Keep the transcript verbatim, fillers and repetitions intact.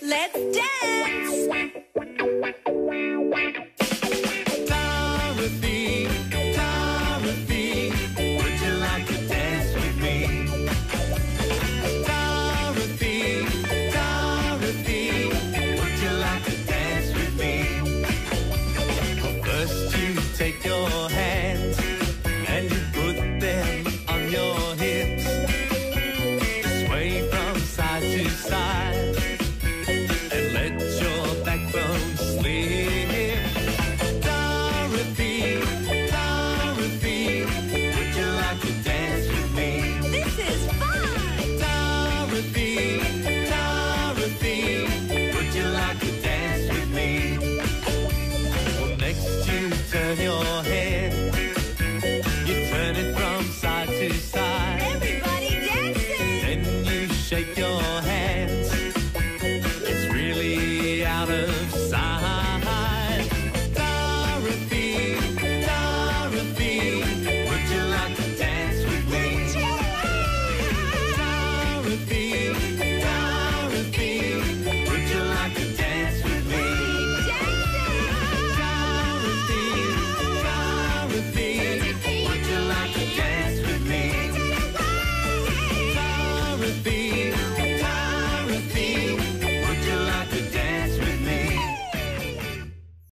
Let's dance! Dorothy, Dorothy, would you like to dance with me? Dorothy, Dorothy, would you like to dance with me? Well, first you take your hands and you put them on your hips. Sway from side to side and let your backbone slip. Dorothy, Dorothy, would you like to dance with me? This is fun! Dorothy, Dorothy, would you like to dance with me? Well, next you turn your head, you turn it from side to side. Everybody dancing! Then you shake your